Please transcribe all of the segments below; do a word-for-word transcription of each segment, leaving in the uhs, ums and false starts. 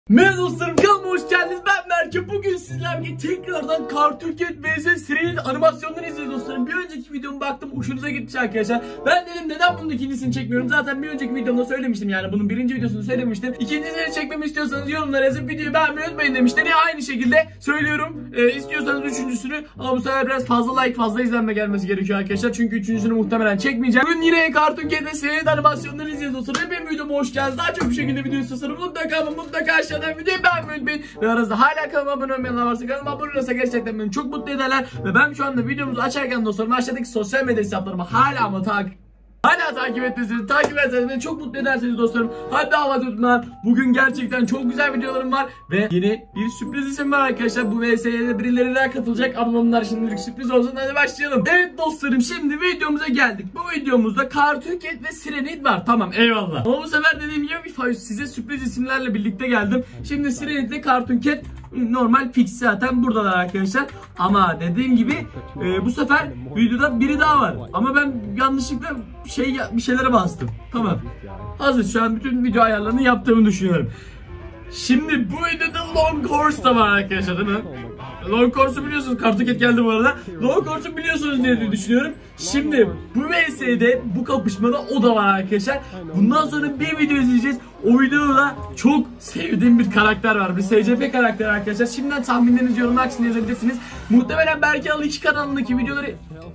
Merhaba dostlarım, kanalıma hoş geldiniz. Ben Berke. Bugün sizlerle tekrardan Cartoon Cat vs serinin animasyonlarını izleyeceğiz dostlarım. Bir önceki videoma baktım, hoşunuza gitti arkadaşlar. Ben dedim neden bunun ikincisini çekmiyorum. Zaten bir önceki videomda söylemiştim, yani bunun birinci videosunu söylemiştim. İkincisini çekmemi istiyorsanız yorumlara yazıp videoyu beğenmeyi unutmayın demiştim. Yine aynı şekilde söylüyorum. Ee, istiyorsanız üçüncüsünü, ama bu sefer biraz fazla like, fazla izlenme gelmesi gerekiyor arkadaşlar. Çünkü üçüncüsünü muhtemelen çekmeyeceğim. Bugün yine Cartoon Cat ve serinin animasyonlarını izleyeceğiz dostlarım. Ve benim videoma hoş geldiniz. Daha çok bir şekilde video istiyorsanız mutlaka ama mutlaka aşağıdan videoyu beğenmeyi unutmayın. Ve aranızda hala kanalıma abone olmayanlar varsa kanalıma abone olursa gerçekten beni çok mutlu ederler. Ve ben şu anda videomuzu açarken dostlarım aşağıdaki sosyal medya hesaplarımı hala ama takip Hala takip ettiyseniz, takip ederseniz beni çok mutlu ederseniz dostlarım. Hadi hava tutma. Bugün gerçekten çok güzel videolarım var. Ve yeni bir sürpriz isim var arkadaşlar. Bu V S'ye birileri daha katılacak. Ama bunlar şimdilik sürpriz olsun. Hadi başlayalım. Evet dostlarım, şimdi videomuza geldik. Bu videomuzda Cartoon Cat ve Sirenit var. Tamam, eyvallah. Ama bu sefer dediğim gibi bir size sürpriz isimlerle birlikte geldim. Şimdi Sirenit ile Cartoon Cat normal fix zaten buradalar arkadaşlar. Ama dediğim gibi e, bu sefer videoda biri daha var. Ama ben yanlışlıkla şey bir şeylere bastım. Tamam. Hazır, şu an bütün video ayarlarını yaptığımı düşünüyorum. Şimdi bu videoda Long Course da var arkadaşlar, değil mi? Long Course'u biliyorsunuz. Cartoon Cat geldi bu arada. Long Course'u biliyorsunuz diye düşünüyorum. Şimdi bu V S'de, bu kapışmada o da var arkadaşlar. Bundan sonra bir video izleyeceğiz. O videoda da çok sevdiğim bir karakter var. Bir S C P karakteri arkadaşlar. Şimdiden tahminlerinizi yorumlar kısmına yazabilirsiniz. Muhtemelen Berke Al iki kanalındaki videoları...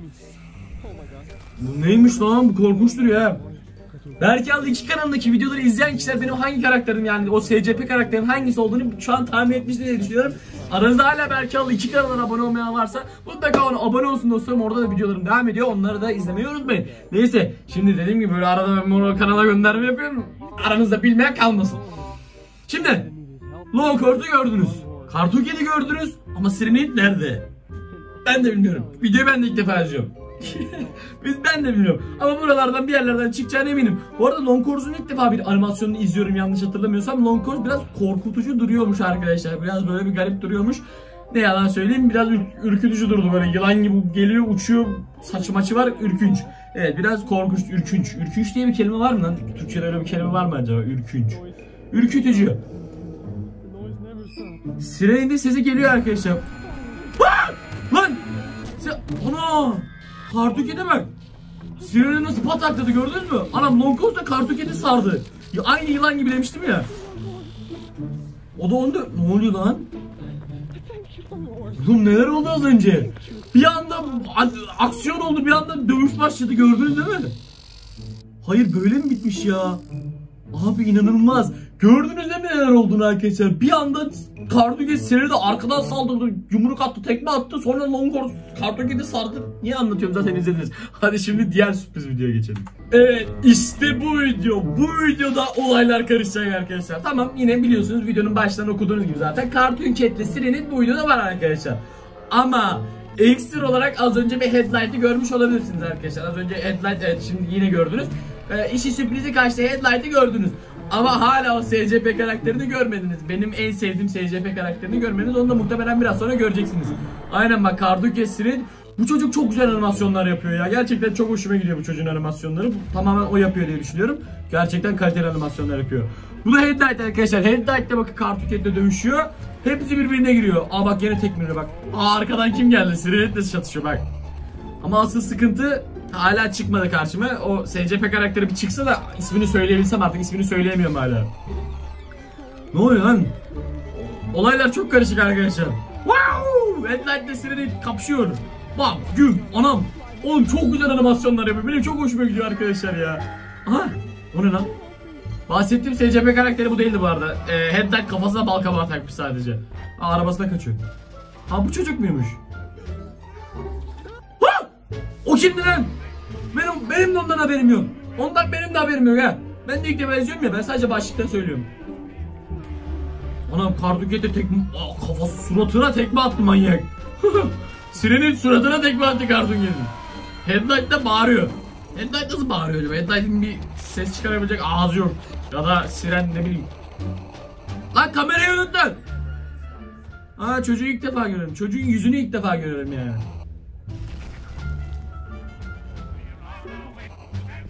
Bu neymiş lan? Bu korkunç duruyor ha. Berke Al iki kanalındaki videoları izleyen kişiler benim hangi karakterim, yani o S C P karakterin hangisi olduğunu şu an tahmin etmiştir diye düşünüyorum. Aranızda hala Berke Al iki kanalına abone olmayan varsa mutlaka ona abone olsun dostlarım. Orada da videolarım devam ediyor. Onları da izlemeyi unutmayın. Neyse, şimdi dediğim gibi böyle arada ben bunu kanala gönderme yapıyorum. Aranızda bilmeyen kalmasın. Şimdi Long Course'u gördünüz. Cartoon Cat'i gördünüz. Ama Sirenit nerede? Ben de bilmiyorum. Videoyu ben de ilk defa izliyorum. Biz ben de bilmiyorum. Ama buralardan bir yerlerden çıkacağına eminim. Bu arada Long Course'un ilk defa bir animasyonunu izliyorum yanlış hatırlamıyorsam. Long Course biraz korkutucu duruyormuş arkadaşlar. Biraz böyle bir garip duruyormuş. Ne yalan söyleyeyim, biraz ür ürkütücü durdu, böyle yılan gibi geliyor, uçuyor, saçı maçı var, ürkünç. Evet, biraz korkunç, ürkünç. Ürkünç diye bir kelime var mı lan? Türkçe'de öyle bir kelime var mı acaba? Ürkünç. Ürkütücü. Sirenit'in sesi geliyor arkadaşlar. Aa! Lan! Ana! Cartoon Cat'e bak. Sirenit nasıl patakladı, gördünüz mü? Anam, Long Course da Cartoon Cat'i sardı. Ya, aynı yılan gibi demiştim ya. O da onda. Ne oluyor lan? Oğlum neler oldu az önce? Bir anda aksiyon oldu, bir anda dövüş başladı, gördünüz değil mi? Hayır, böyle mi bitmiş ya? Abi inanılmaz. Gördünüz değil mi neler olduğunu arkadaşlar? Bir anda Cartoon Cat Sirenit'e arkadan saldırdı, yumruk attı, tekme attı, sonra Long Course Cartoon Cat'i sardı. Niye anlatıyorum, zaten izlediniz. Hadi şimdi diğer sürpriz videoya geçelim. Evet, işte bu video. Bu videoda olaylar karışacak arkadaşlar. Tamam, yine biliyorsunuz, videonun baştan okuduğunuz gibi zaten Cartoon Cat ile Sirenit bu videoda var arkadaşlar. Ama ekstra olarak az önce bir headlight'ı görmüş olabilirsiniz arkadaşlar. Az önce headlight, evet, şimdi yine gördünüz. Ee, işi sürprizi kaçtı, headlight'ı gördünüz. Ama hala o S C P karakterini görmediniz. Benim en sevdiğim S C P karakterini görmediniz. Onu da muhtemelen biraz sonra göreceksiniz. Aynen bak, Cartoon Cat Sirenit. Bu çocuk çok güzel animasyonlar yapıyor ya. Gerçekten çok hoşuma gidiyor bu çocuğun animasyonları. Bu, tamamen o yapıyor diye düşünüyorum. Gerçekten kaliteli animasyonlar yapıyor. Bu da Headlight arkadaşlar. Headlight'te bakın Cartoon Cat'le dövüşüyor. Hepsi birbirine giriyor. Aa bak, yine tekmiri bak. Aa, arkadan kim geldi? Sirenit'le çatışıyor bak. Ama asıl sıkıntı hala çıkmadı karşıma. O S C P karakteri bir çıksa da ismini söyleyebilsem, artık ismini söyleyemiyorum hala. Ne oluyor lan? Olaylar çok karışık arkadaşlar. Wow! Headlight'le Sirenit kapışıyor. Bak güm anam. Oğlum çok güzel animasyonlar yapıyor. Benim çok hoşuma gidiyor arkadaşlar ya. Aha, o ne lan? Bahsettiğim S C P karakteri bu değildi bu arada. Ee, Headlight kafasına bal kabağı takmış sadece. Aa, arabasına kaçıyor. Ha, bu çocuk muymuş? Ha! O kimdi lan? Benim, benim de ondan haberim yok. Ondan benim de haberim yok ha. Ben de ilk defa izliyorum ya, ben sadece başlıktan söylüyorum. Anam, Cartoon Cat'e tekme... Aa, kafası suratına tekme attı manyak. Sirenit suratına tekme attı Cartoon Cat'in. Headlight da bağırıyor. Headlight nasıl bağırıyor acaba? Headlight'in bir ses çıkarabilecek ağzı yok. Ya da siren, ne bileyim. Lan kamerayı unuttun. Aa, çocuğu ilk defa görüyorum. Çocuğun yüzünü ilk defa görüyorum yani.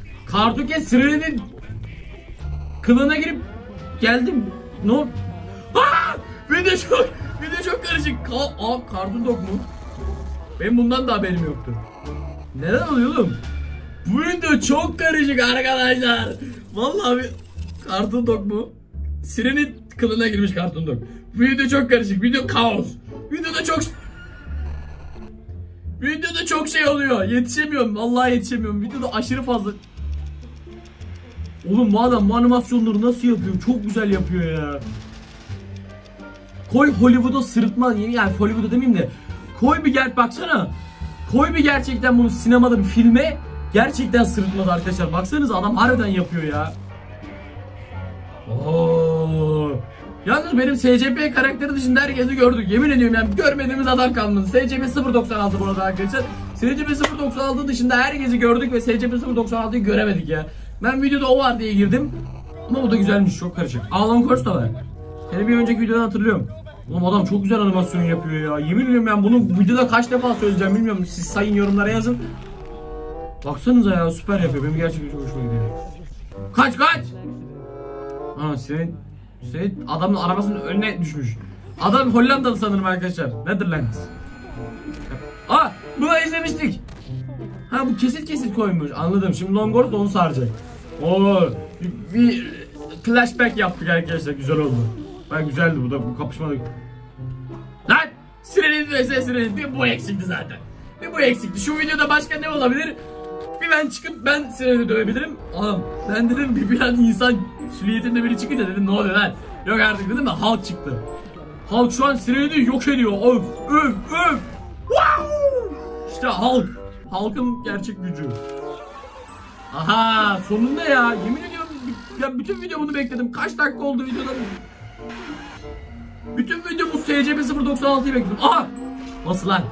Cartoon Cat Sirenit'in kılığına girip geldim. Ne oldu? Aa! Video çok, video çok karışık. Ka Aa, Cartoon Dog mu? Benim bundan da haberim yoktu. Neden oluyor oğlum? Bu video çok karışık arkadaşlar. Vallahi bir Cartoon Dog mu? Sirenin kılına girmiş Cartoon Dog. Bu video çok karışık. Video kaos. Videoda çok Videoda çok şey oluyor. Yetişemiyorum. Vallahi yetişemiyorum. Videoda aşırı fazla. Oğlum bu adam bu animasyonları nasıl yapıyor? Çok güzel yapıyor ya. Koy Hollywood'a sırıtma. Yani Hollywood'a demeyeyim de. Koy bir gel baksana. Koy bir gerçekten bunu sinemada bir filme. Gerçekten sırıtmadı arkadaşlar. Baksanıza adam harbiden yapıyor ya. Oo. Yalnız benim S C P karakteri dışında herkesi gördük. Yemin ediyorum yani görmediğimiz adam kalmadı. S C P sıfır doksan altı burada arkadaşlar. S C P sıfır doksan altı dışında herkesi gördük ve S C P sıfır doksan altıyı göremedik ya. Ben videoda o var diye girdim. Ama bu da güzelmiş, çok karışık. Alan Kors da var. Seni bir önceki videodan hatırlıyorum. Oğlum adam çok güzel animasyon yapıyor ya. Yemin ediyorum ben bunu videoda kaç defa söyleyeceğim bilmiyorum. Siz sayın, yorumlara yazın. Baksanıza ya, süper yapıyor. Benim gerçekten çok hoşuma gidiyor. Kaç kaç! Aa senin, senin adamın arabasının önüne düşmüş. Adam Hollandalı sanırım arkadaşlar. Netherlands. Aa bunu izlemiştik. Ha bu kesit kesit koymuş. Anladım. Şimdi Longboard da onu saracak. Oo bir, bir flashback yaptık arkadaşlar. Güzel oldu. Ben güzeldi bu da, bu kapışmadık. Lan! Sirenin vs Sirenin. Bir bu eksikti zaten. Bir bu eksikti. Şu videoda başka ne olabilir? Bir ben çıkıp ben Siren'i dövebilirim. Oğlum ben dedim bir, bir an insan süliyetinde biri çıkınca dedim ne oluyor lan? Yok artık dedim de Hulk çıktı. Hulk şu an Siren'i yok ediyor. Öf öf öf. Wow! İşte Hulk. Hulk'ın gerçek gücü. Aha sonunda ya. Yemin ediyorum ya, bütün video bunu bekledim. Kaç dakika oldu videoda? Bütün video bu S C P sıfır doksan altıyı bekledim. Aha! Nasıl lan?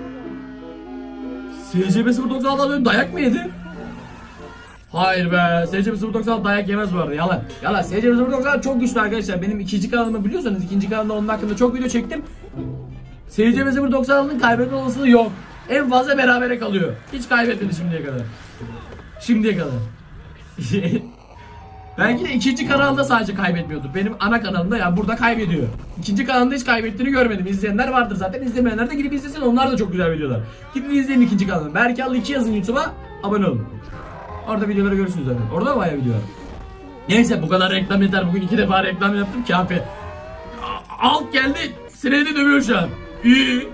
S C P sıfır doksan altı dayak mı yedi? Hayır be. S C P sıfır doksan altı dayak yemez bu arada. Yalan. Yalan. S C P sıfır doksan altı çok güçlü arkadaşlar. Benim ikinci kanalımı biliyorsanız ikinci kanalda onun hakkında çok video çektim. S C P sıfır doksan altı'nın kaybetme olasılığı yok. En fazla berabere kalıyor. Hiç kaybetmedi şimdiye kadar. Şimdiye kadar. Belki de ikinci kanalda sadece kaybetmiyordur. Benim ana kanalımda yani burada kaybediyor. İkinci kanalda hiç kaybettiğini görmedim. İzleyenler vardır zaten. İzlemeyenler de gidip izlesin. Onlar da çok güzel videolar. Gidip izleyin ikinci kanalını. Berkallı iki yazın YouTube'a. Abone olun. Orada videoları görürsünüz zaten. Orada da bayağı video var. Neyse bu kadar reklam yeter. Bugün iki defa reklam yaptım. Kafi. Alt geldi. Siren'i dövüyor şu an. İyi.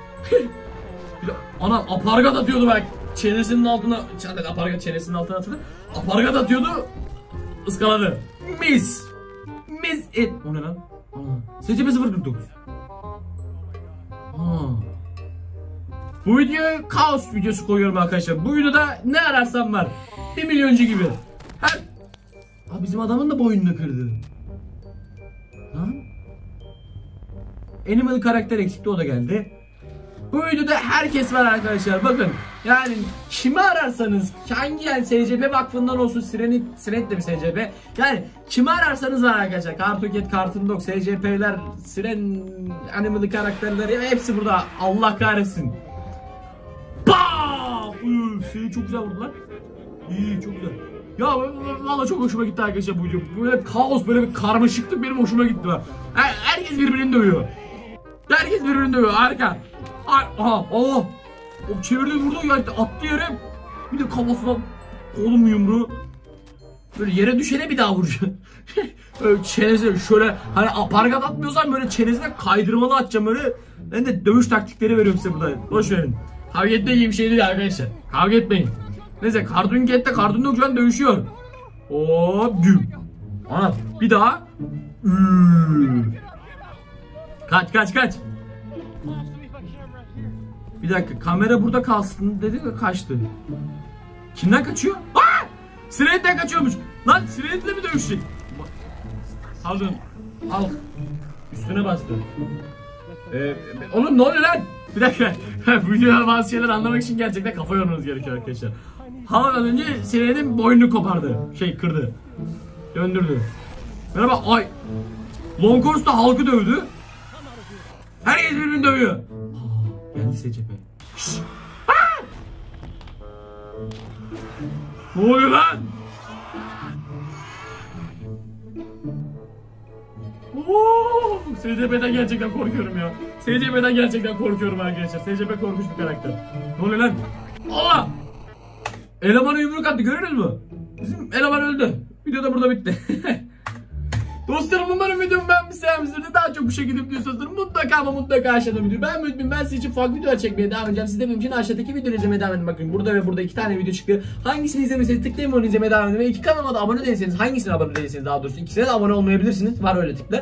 Ana apargat atıyordu bak. Çenesinin altına. Apargat çenesinin altına atıldı. Apargat atıyordu. Iskaladı. Mis. Mis et. O ne lan? S C P sıfır kırk dokuz. Bu videoya kaos videosu koyuyorum arkadaşlar. Bu videoda ne ararsam var. Bir milyoncu gibi. Her... Aa, bizim adamın da boynunu kırdı. Lan? Animal karakter eksikti, o da geldi. Bu videoda herkes var arkadaşlar. Bakın yani kimi ararsanız, hangi yani S C P vakfından olsun, Sirenit, Sirenit de bir S C P. Yani kimi ararsanız var arkadaşlar. Cartoon Cat, Cartoon Dog, S C P'ler, Siren, Animal karakterler ya hepsi burada. Allah kahretsin. Bam! Üf, seni çok güzel vurdular. İyi, çok güzel. Ya valla çok hoşuma gitti arkadaşlar bu video. Böyle kaos, böyle bir karmaşıklık benim hoşuma gitti. Her, herkes birbirini dövüyor. Herkes birbirini dövüyor. Harika. Aha, oh. O çevirdi, vurdu ya, attı yere. Bir de kafasına kolum yumruğu. Böyle yere düşene bir daha vuracağım. Böyle çenesine şöyle, hani apargat atmıyorsan böyle çenesine kaydırmalı atacağım böyle. Ben de dövüş taktikleri veriyorum size burada. Boş verin. Kavga etme gibi bir şey değil arkadaşlar. Kavga etmeyin. Neyse Cartoon Cat'te Cartoon Dog şu an dövüşüyor. Hop güm. Ana bir daha. Üüüü. Kaç kaç kaç. Bir dakika, kamera burada kalsın dedi ve kaçtı. Kimden kaçıyor? Aa! Sirenit'ten kaçıyormuş. Lan Sirenit'le mi dövüşecek? Pardon. Al. Üstüne bastı. Ee, oğlum ne oluyor lan? Bir dakika. Bu videoda bazı şeyler anlamak için gerçekten kafa yormanız gerekiyor arkadaşlar. Halk az önce Sirenit'in boynunu kopardı. Şey kırdı. Döndürdü. Merhaba. Ay. Longcourse da halkı dövdü. Herkes birbirini dövüyor. Geldi S C P. Şşş. Ne oluyor lan? Oo, S C P'den gerçekten korkuyorum ya. S C P'den gerçekten korkuyorum arkadaşlar. S C P korkunç bir karakter. Ne oluyor lan? Allah! Elemana yumruk attı, görüyorsunuz mu? Bizim eleman öldü. Video da burada bitti. Dostlarım, umarım videomu beğenmişsinizdir. Daha çok bu şekilde videosunuzdur. Mutlaka ama mutlaka aşağıda video. Ben Müdbin, ben sizin için farklı videolar çekmeye devam edeceğim. Siz de benim için aşağıdaki videoları izlemeye devam edin. Bakın burada ve burada iki tane video çıktı. Hangisini izlemeseniz tıklayın, onu izlemeye devam edin. Ve iki kanalıma da abone değilseniz, hangisine abone değilseniz daha doğrusu ikisine de abone olmayabilirsiniz. Var öyle tıklar.